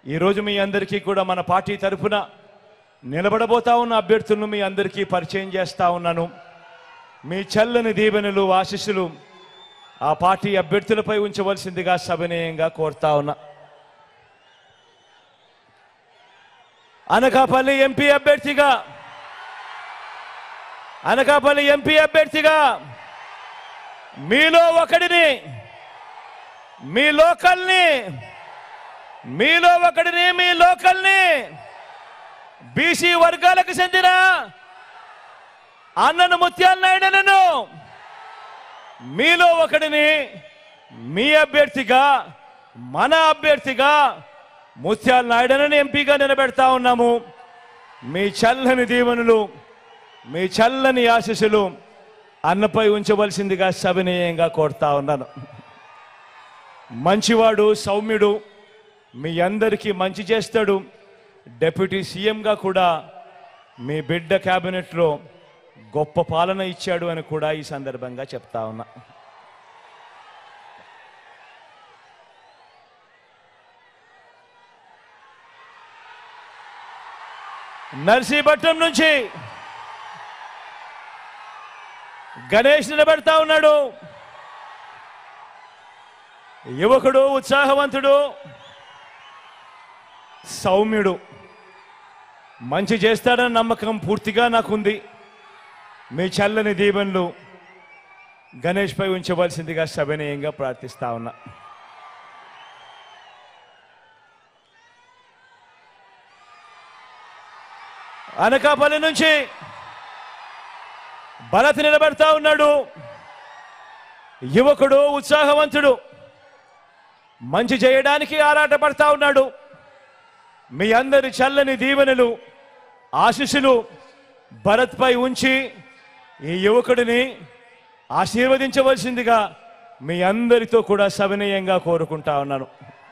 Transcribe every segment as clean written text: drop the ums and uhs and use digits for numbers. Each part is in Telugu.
ఈరోజు మీ అందరికీ కూడా మన పార్టీ తరఫున నిలబడబోతా ఉన్న అభ్యర్థులను మీ అందరికీ పరిచయం చేస్తా ఉన్నాను. మీ చల్లని దీవెనలు ఆశీస్సులు ఆ పార్టీ అభ్యర్థులపై ఉంచవలసిందిగా సవినయంగా కోరుతా ఉన్నా. అనకాపల్లి ఎంపీ అభ్యర్థిగా మీలో ఒకడిని, మీ లోకల్ని బీసీ వర్గాలకు చెందిన అన్నను ముత్యాల నాయుడును మీలో ఒకడిని మీ అభ్యర్థిగా, మన అభ్యర్థిగా ముత్యాల నాయుడును ఎంపీగా నిలబెడతా ఉన్నాము. మీ చల్లని దీవెనలు, మీ చల్లని ఆశీస్సులు అన్నపై ఉంచవలసిందిగా సవినయంగా కోరుతా ఉన్నాను. మంచివాడు, సౌమ్యుడు, మీ అందరికీ మంచి చేస్తాడు. డిప్యూటీ సీఎంగా కూడా మీ బిడ్డ క్యాబినెట్లో గొప్ప పాలన ఇచ్చాడు అని కూడా ఈ సందర్భంగా చెప్తా ఉన్నా. నర్సీపట్నం నుంచి గణేష్ నిలబెడతా ఉన్నాడు. యువకుడు, ఉత్సాహవంతుడు, సౌమ్యుడు, మంచి చేస్తాడన్న నమ్మకం పూర్తిగా నాకుంది. మీ చల్లని దీవెనలు గణేష్ పై ఉంచవలసిందిగా సవినయంగా ప్రార్థిస్తా ఉన్నా. అనకాపల్లి నుంచి భరత్ నిలబెడతా ఉన్నాడు. యువకుడు, ఉత్సాహవంతుడు, మంచి చేయడానికి ఆరాటపడతా ఉన్నాడు. మీ అందరి చల్లని దీవెనలు ఆశీస్సులు భరత్ పై ఉంచి ఈ యువకుడిని ఆశీర్వదించవలసిందిగా మీ అందరితో కూడా సవినయంగా కోరుకుంటా ఉన్నాను.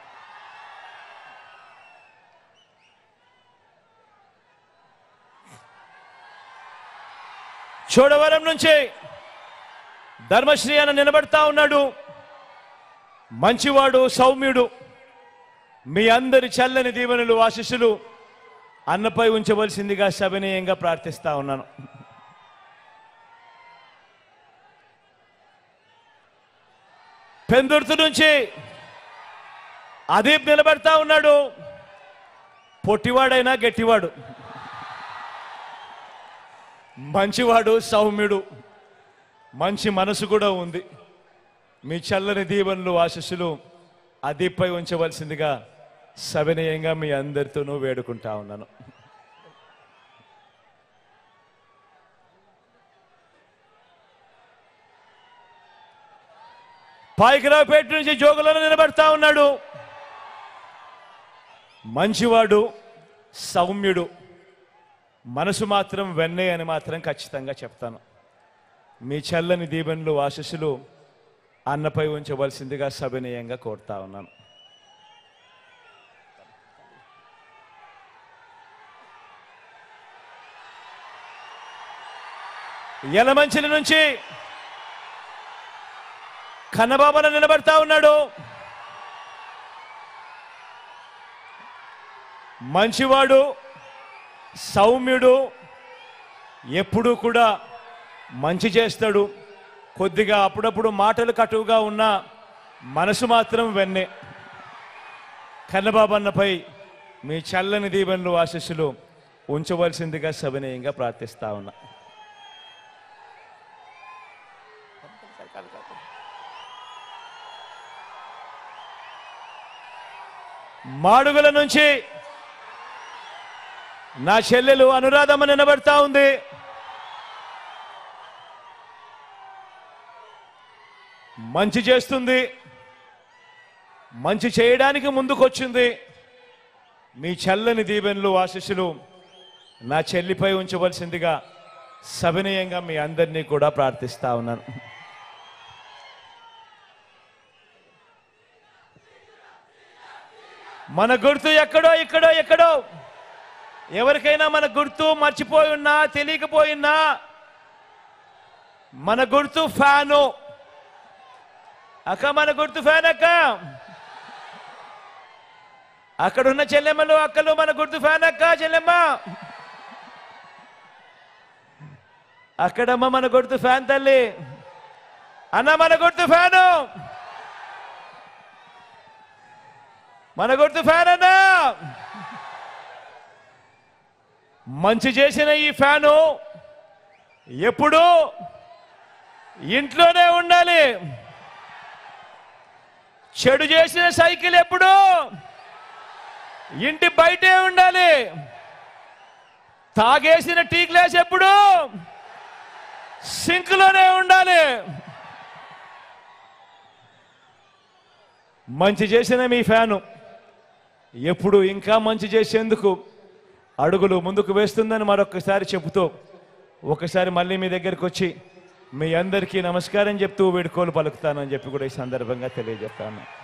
చోడవరం నుంచి ధర్మశ్రీ అన్న నిలబడతా ఉన్నాడు. మంచివాడు, సౌమ్యుడు, మీ అందరి చల్లని దీవెనలు ఆశీస్సులు అన్నపై ఉంచవలసిందిగా సవినయంగా ప్రార్థిస్తా ఉన్నాను. పెందుర్తి నుంచి అదీప్ నిలబడతా ఉన్నాడు. పొట్టివాడైనా గట్టివాడు, మంచివాడు, సౌమ్యుడు, మంచి మనసు కూడా ఉంది. మీ చల్లని దీవెనలు ఆశీస్సులు అదీప్పై ఉంచవలసిందిగా సవినయంగా మీ అందరితోనూ వేడుకుంటా ఉన్నాను. పాయికరావుపేట నుంచి జోగులను నిలబడతా ఉన్నాడు. మంచివాడు, సౌమ్యుడు, మనసు మాత్రం వెన్నే అని మాత్రం ఖచ్చితంగా చెప్తాను. మీ చల్లని దీవెనలు ఆశీస్సులు అన్నపై ఉంచవలసిందిగా సవినయంగా కోరుతా ఉన్నాను. యలమంచిలి నుంచి కన్నబాబన నిలబడతా ఉన్నాడు. మంచివాడు, సౌమ్యుడు, ఎప్పుడూ కూడా మంచి చేస్తాడు. కొద్దిగా అప్పుడప్పుడు మాటలు కటువుగా ఉన్న మనసు మాత్రం వెన్నే. కన్నబాబన్నపై మీ చల్లని దీవెనలు ఆశీస్సులు ఉంచవలసిందిగా సవినయంగా ప్రార్థిస్తా ఉన్నా. మాడుగుల నుంచి నా చెల్లెలు అనురాధమ్మ నిలబడతా ఉంది. మంచి చేస్తుంది, మంచి చేయడానికి ముందుకొచ్చింది. మీ చల్లని దీవెనలు ఆశీస్సులు నా చెల్లిపై ఉంచవలసిందిగా సవినయంగా మీ అందరినీ కూడా ప్రార్థిస్తా ఉన్నాను. మన గుర్తు ఎక్కడో ఎవరికైనా మన గుర్తు మర్చిపోయి ఉన్నా, తెలియకపోయినా, మన గుర్తు ఫ్యాను. అక్క, మన గుర్తు ఫ్యాన్ అక్క. అక్కడున్న చెల్లెమ్మలు అక్కలు మన గుర్తు ఫ్యాన్ అక్క చెల్లెమ్మ, అక్కడమ్మ మన గుర్తు ఫ్యాన్ తల్లి, అన్న మన గుర్తు ఫ్యాను, మన గుర్తు ఫ్యాన్ అన్నా. మంచి చేసిన ఈ ఫ్యాను ఎప్పుడు ఇంట్లోనే ఉండాలి. చెడు చేసిన సైకిల్ ఎప్పుడు ఇంటి బయటే ఉండాలి. తాగేసిన టీ గ్లాస్ ఎప్పుడు సింక్లోనే ఉండాలి. మంచి చేసిన మీ ఫ్యాను ఎప్పుడు ఇంకా మంచి చేసేందుకు అడుగులు ముందుకు వేస్తుందని మరొకసారి చెబుతూ ఒకసారి మళ్ళీ మీ దగ్గరికి వచ్చి మీ అందరికీ నమస్కారం చెప్తూ వేడుకోలు పలుకుతానని చెప్పి కూడా ఈ సందర్భంగా తెలియజేస్తాను.